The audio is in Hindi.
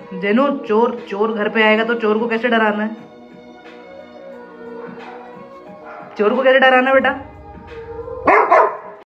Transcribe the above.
जेनू, चोर चोर घर पे आएगा तो चोर को कैसे डराना है? चोर को कैसे डराना है बेटा?